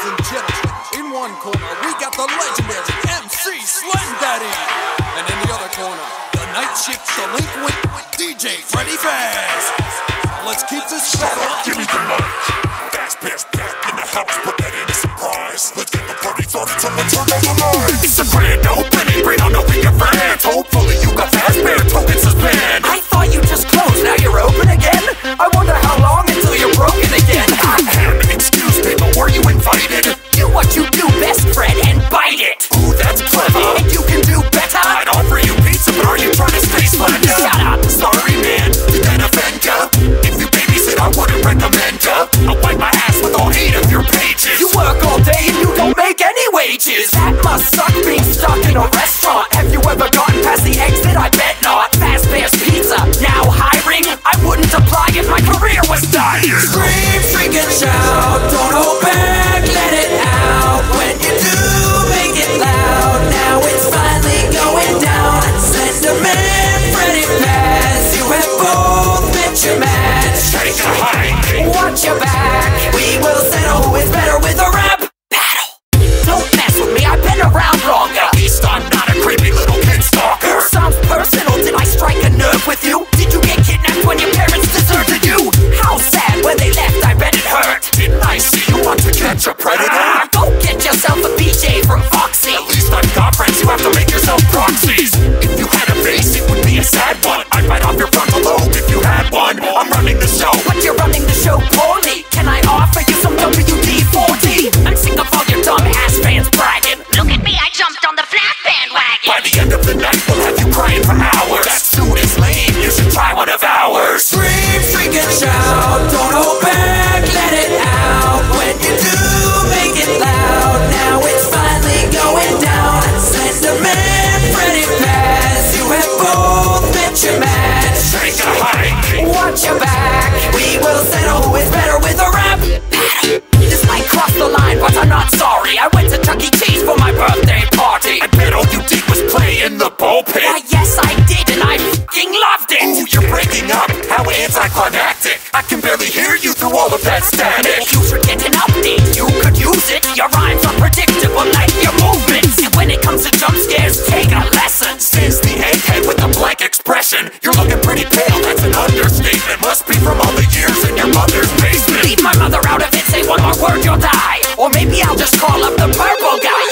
and gentlemen, in one corner we got the legendary MC Slam Daddy, and in the other corner, the night shift delinquent DJ Freddy Faz. Let's keep this battle up. Give me the mic. Fast back in the house, put that in a surprise. Let's get the party started, someone turn on the lights. It's a grand opening, bring on over your friends. Hopefully you got fast bear tokens suspend. I thought you just closed, now you're open again? I wonder how long until you're broken again. Excuse me, but were you invited? Do what you do best, Fred, and bite it. Ooh, that's clever. And you can do better. I'd offer you pizza, but are you trying to stay slender? Shut up. Sorry, man, did that offend ya? If you babysit, I wouldn't recommend ya. I'll wipe my ass with all 8 of your pages. You work all day and you don't make any wages. That must suck being stuck in a restaurant. Have you ever gotten past the exit? I bet not. Fast Bear's Pizza, now hiring? I wouldn't apply if my career was done. Scream, shriek and shout, don't hold back, let it out. When you do, make it loud. Now it's finally going down. Slenderman, Freddy Faz, you have both met your match. Take a hike. Watch your back. We will settle who is better with a rap battle. Don't mess with me, I've been around longer. At least I'm not a creepy little kid stalker. Sounds personal, did I strike a nerve with you? Did you get kidnapped when your parents deserted you? How sad when they left, I bet it hurt. Didn't I see you want to catch a predator? Go get yourself a PJ from Foxy. At least I've got friends, you have to make yourself proxies. If you had a face, it would be a sad one. I'd bite off your frontal lobe if you had one. I'm running the show. But you're running the show poorly. Can I offer you some WD-40? I'm sick of all your dumb ass fans bragging. Look at me, I jumped on the flat bandwagon. By the end of the night, we'll have you crying for hours. That suit is lame, you should try one of ours. Scream, shriek and shout, don't hold back, let it out. When you do, make it loud. Now it's finally going down. Slenderman, Freddy Faz, you have both met your match. Take a hike. Watch your back. We will settle who is better with a rap battle. This might cross the line, but I'm not sorry. I went to Chuck E. Cheese for my birthday party. I bet all you did was play in the ball pit. Why, yes, I did, and I f***ing loved it. Ooh, you're breaking up. How anticlimactic. I can barely hear you through all of that static. You should get an update. You could use it. Your rhymes are predictable like your movements. And when it comes to jump scares, take a lesson. Says the egghead with a blank expression. You're looking pretty pale, that's an understatement. Must be from all the years in your mother's basement. Leave my mother out of it, say one more word, you'll die. Or maybe I'll just call up the purple guy.